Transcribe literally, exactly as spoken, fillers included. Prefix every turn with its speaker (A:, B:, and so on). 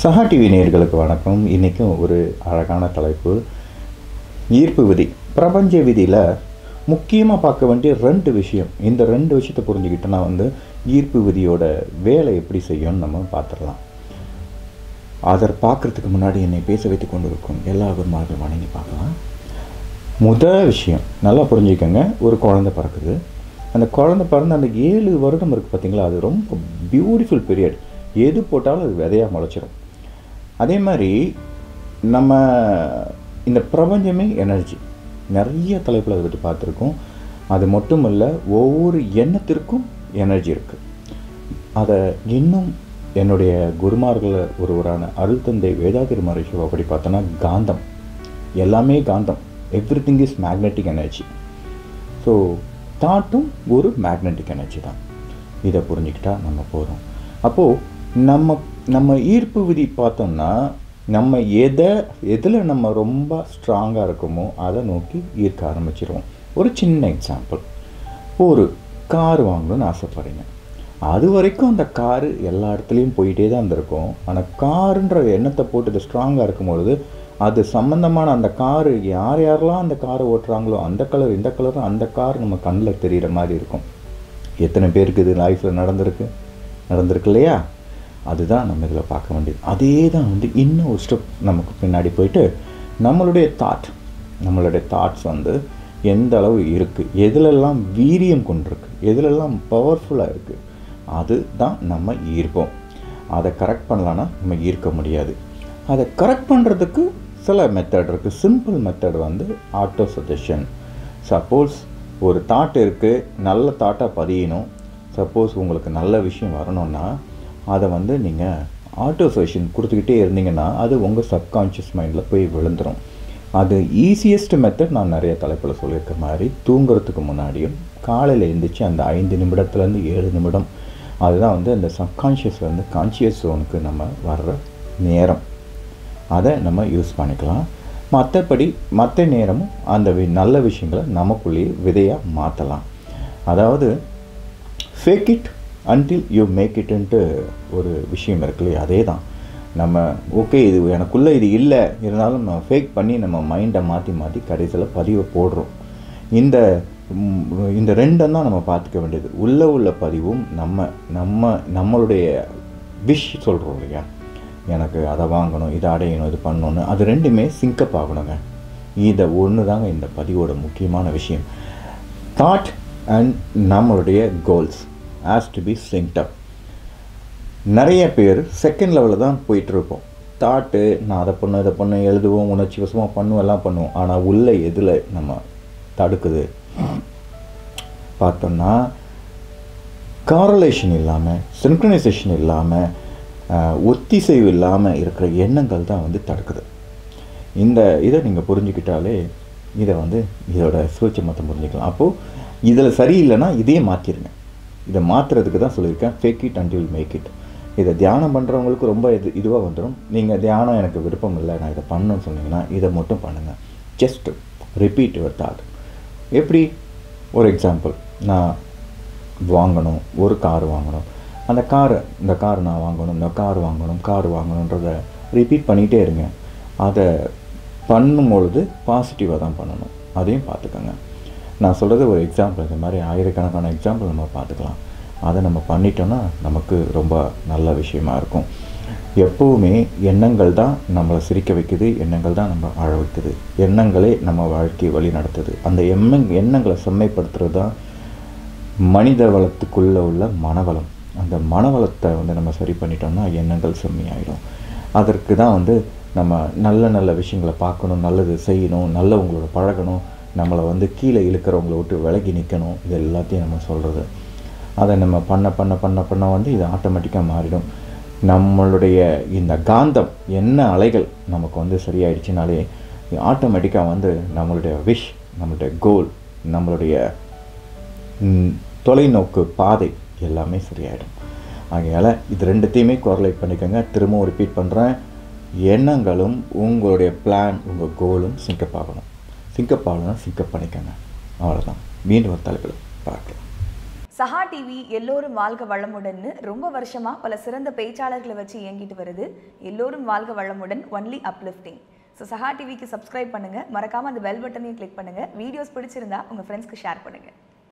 A: சஹா TV நேயர்களுக்கு வணக்கம். இன்றைக்கும் ஒரு அழகான தலைப்பு, ஈர்ப்பு விதி. பிரபஞ்ச விதியில் முக்கியமாக பார்க்க வேண்டிய ரெண்டு விஷயம். இந்த ரெண்டு விஷயத்தை புரிஞ்சுக்கிட்டோன்னா வந்து ஈர்ப்பு விதியோட வேலை எப்படி செய்யும்னு நம்ம பார்த்துடலாம். அதை பார்க்குறதுக்கு முன்னாடி என்னை பேச வைத்து கொண்டு இருக்கும் எல்லா குருமார்கள் வணங்கி பார்க்கலாம். முதல் விஷயம் நல்லா புரிஞ்சுக்கோங்க. ஒரு குழந்தை பிறக்குது. அந்த குழந்தை பிறந்து அந்த ஏழு வருடம் இருக்குது பார்த்தீங்களா, அது ரொம்ப பியூட்டிஃபுல் பீரியட். எது போட்டாலும் அது விதையாக முளைச்சிரும். அதே மாதிரி நம்ம இந்த பிரபஞ்சமே எனர்ஜி. நிறைய தலைப்பில் அதை பற்றி பார்த்துருக்கோம். அது மட்டும் இல்லை, ஒவ்வொரு எண்ணத்திற்கும் எனர்ஜி இருக்குது. அதை இன்னும் என்னுடைய குருமார்கள் ஒருவரான அருள் தந்தை வேதாத்திரி மகரிஷி அப்படி பார்த்தோன்னா, காந்தம் எல்லாமே காந்தம். Everything is magnetic energy. So தாட்டும் ஒரு மேக்னெட்டிக் எனர்ஜி தான். இதை புரிஞ்சுக்கிட்டா நம்ம போகிறோம். அப்போது நம்ம நம்ம ஈர்ப்பு விதி பார்த்தோம்னா, நம்ம எதை எதில் நம்ம ரொம்ப ஸ்ட்ராங்காக இருக்கோமோ அதை நோக்கி ஈர்க்க ஆரம்பிச்சிருவோம். ஒரு சின்ன எக்ஸாம்பிள், ஒரு கார் வாங்கணும்னு ஆசைப்படுறீங்க. அது வரைக்கும் அந்த காரு எல்லா இடத்துலையும் போயிட்டே தான் இருந்திருக்கும். ஆனால் காருன்ற எண்ணத்தை போட்டு இது ஸ்ட்ராங்காக இருக்கும்பொழுது அது சம்மந்தமான அந்த காரு யார் யாரெல்லாம் அந்த காரை ஓட்டுறாங்களோ அந்த கலர் இந்த கலரும் அந்த கார் நம்ம கண்ணில் தெரிகிற மாதிரி இருக்கும். எத்தனை பேருக்கு இது லைஃப்பில் நடந்திருக்கு நடந்திருக்கு இல்லையா? அதுதான் நம்ம இதில் பார்க்க வேண்டியது. அதே தான் வந்து இன்னும் ஒரு ஸ்டெப் நமக்கு பின்னாடி போயிட்டு, நம்மளுடைய தாட் நம்மளுடைய தாட்ஸ் வந்து எந்த அளவு இருக்குது, எதிலெல்லாம் வீரியம் கொண்டிருக்கு, எதிலெல்லாம் பவர்ஃபுல்லாக இருக்குது, அது தான் நம்ம ஈர்ப்போம். அதை கரெக்ட் பண்ணலான்னா நம்ம ஈர்க்க முடியாது. அதை கரெக்ட் பண்ணுறதுக்கு சில மெத்தட் இருக்குது. சிம்பிள் மெத்தட் வந்து ஆட்டோ சஜஷன். சப்போஸ் ஒரு தாட் இருக்குது, நல்ல தாட்டாக பதியணும். சப்போஸ் உங்களுக்கு நல்ல விஷயம் வரணும்னா அதை வந்து நீங்கள் ஆட்டோ சஜஷன் கொடுத்துக்கிட்டே இருந்தீங்கன்னா அது உங்கள் சப்கான்ஷியஸ் மைண்டில் போய் விழுந்துடும். அது ஈஸியஸ்ட் மெத்தட் நான் நிறைய தலைப்பில் சொல்லியிருக்க மாதிரி, தூங்குறதுக்கு முன்னாடியும் காலையில் எழுந்திரிச்சு அந்த ஐந்து நிமிடத்துலேருந்து ஏழு நிமிடம் அதுதான் வந்து அந்த சப்கான்ஷியஸ்லேருந்து கான்ஷியஸ் ஜோனுக்கு நம்ம வர்ற நேரம். அதை நம்ம யூஸ் பண்ணிக்கலாம். மற்றபடி மற்ற நேரமும் அந்த வி நல்ல விஷயங்களை நமக்குள்ளேயே விதையாக மாற்றலாம். அதாவது fake it until you make இட்டுன்ட்டு ஒரு விஷயம் இருக்கு இல்லையா? அதே தான் நம்ம ஓகே இது எனக்குள்ளே இது இல்லை, இருந்தாலும் நம்ம ஃபேக் பண்ணி நம்ம மைண்டை மாற்றி மாற்றி கடைசியில் பதிவை போடுறோம். இந்த இந்த ரெண்டும் தான் நம்ம பார்த்துக்க வேண்டியது. உள்ளே உள்ள பதிவும் நம்ம நம்ம நம்மளுடைய விஷ் சொல்கிறோம் இல்லையா, எனக்கு அதை வாங்கணும், இதை அடையணும், இது பண்ணணுன்னு, அது ரெண்டுமே சிங்கப் ஆகணுங்க. இதை ஒன்று தாங்க இந்த பதிவோட முக்கியமான விஷயம். தாட் அண்ட் நம்மளுடைய goals has to be synced up. நிறைய பேர் செகண்ட் லெவலில் தான் போயிட்டுருப்போம். தாட்டு நான் அதை பண்ண இதை பண்ண எழுதுவோம், உணர்ச்சி வசமாக பண்ணுவோம், எல்லாம் பண்ணுவோம். ஆனால் உள்ளே எதில் நம்ம தடுக்குது பார்த்தோம்னா, காரலேஷன் இல்லாமல், சின்க்ரனைசேஷன் இல்லாமல், ஒத்திசைவு இல்லாமல் இருக்கிற எண்ணங்கள் தான் வந்து தடுக்குது. இந்த இதை நீங்கள் புரிஞ்சுக்கிட்டாலே இதை வந்து இதோட சூட்சமத்தை புரிஞ்சுக்கலாம். அப்போது இதில் சரியில்லைன்னா இதையே மாற்றிடுங்க. இதை மாற்றுறதுக்கு தான் சொல்லியிருக்கேன், fake it until make it. இதை தியானம் பண்ணுறவங்களுக்கு ரொம்ப இது இதுவாக வந்துடும். நீங்கள் தியானம் எனக்கு விருப்பம் இல்லை, நான் இதை பண்ணணும்னு சொன்னீங்கன்னா இதை மட்டும் பண்ணுங்கள். Just repeat your thought. எப்படி? ஒரு எக்ஸாம்பிள், நான் வாங்கணும், ஒரு கார் வாங்கணும், அந்த காரு இந்த கார் நான் வாங்கணும், இந்த கார் வாங்கணும், கார் வாங்கணுன்றதை ரிப்பீட் பண்ணிகிட்டே இருங்க. அதை பண்ணும்பொழுது பாசிட்டிவாக தான் பண்ணணும். அதையும் பார்த்துக்கோங்க. நான் சொல்கிறது ஒரு எக்ஸாம்பிள். இந்த மாதிரி ஆயிரக்கணக்கான எக்ஸாம்பிள் நம்ம பார்த்துக்கலாம். அதை நம்ம பண்ணிட்டோன்னா நமக்கு ரொம்ப நல்ல விஷயமா இருக்கும். எப்போவுமே எண்ணங்கள் தான் நம்மளை சிரிக்க வைக்குது, எண்ணங்கள் தான் நம்ம அழ வைக்குது, எண்ணங்களே நம்ம வாழ்க்கையை வழி நடத்துது. அந்த எண்ணங் எண்ணங்களை செம்மைப்படுத்துறது தான் மனித வளத்துக்குள்ளே உள்ள மனவளம். அந்த மனவளத்தை வந்து நம்ம சரி பண்ணிட்டோம்னா எண்ணங்கள் செம்மையாயிடும். அதற்கு தான் வந்து நம்ம நல்ல நல்ல விஷயங்களை பார்க்கணும், நல்லது செய்யணும், நல்லவங்களோட பழகணும், நம்மளை வந்து கீழே இழுக்கிறவங்கள விட்டு விலகி நிற்கணும். இது எல்லாத்தையும் நம்ம சொல்கிறது. அதை நம்ம பண்ண பண்ண பண்ண பண்ண வந்து இது ஆட்டோமேட்டிக்காக மாறிடும். நம்மளுடைய இந்த காந்தம் என்ன அலைகள் நமக்கு வந்து சரியாயிடுச்சுனாலே ஆட்டோமேட்டிக்காக வந்து நம்மளுடைய விஷ், நம்மளுடைய கோல், நம்மளுடைய தொலைநோக்கு பாதை எல்லாமே சரியாயிடும். ஆகையால் இது ரெண்டுத்தையுமே கோரிலேட் பண்ணிக்கோங்க. திரும்பவும் ரிப்பீட் பண்ணுறேன், எண்ணங்களும் உங்களுடைய பிளான், உங்கள் கோலும் சிங்கப் ஆகணும். சிங்கப் ஆகணும்னா சிங்கப் பண்ணிக்கோங்க. அவ்வளோதான். மீண்டும் ஒரு தலைப்பில் பார்க்கலாம்.
B: சஹா டிவி எல்லோரும் வாழ்க வளமுடன்னு ரொம்ப வருஷமாக பல சிறந்த பேச்சாளர்களை வச்சு இயங்கிட்டு வருது. எல்லோரும் வாழ்க வளமுடன், ஒன்லி அப்லிஃப்டிங். ஸோ சஹா டிவிக்கு சப்ஸ்கிரைப் பண்ணுங்கள், மறக்காமல் அந்த பெல் பட்டனையும் கிளிக் பண்ணுங்கள். வீடியோஸ் பிடிச்சிருந்தா உங்கள் ஃப்ரெண்ட்ஸ்க்கு ஷேர் பண்ணுங்கள்.